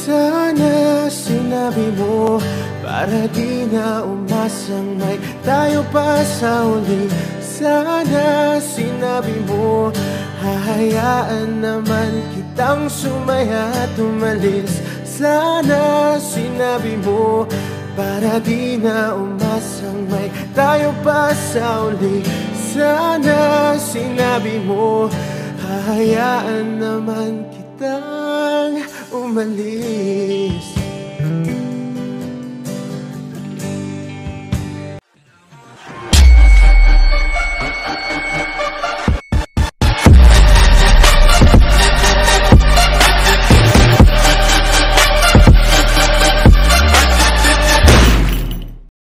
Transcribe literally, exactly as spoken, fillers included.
Sana sinabi mo para di na umasang may tayo pa sa uli. Sana sinabi mo hahayaan naman kitang sumaya at umalis. Sana sinabi mo para di na umasang may tayo pa sa uli. Sana sinabi mo hahayaan naman kitang umalis.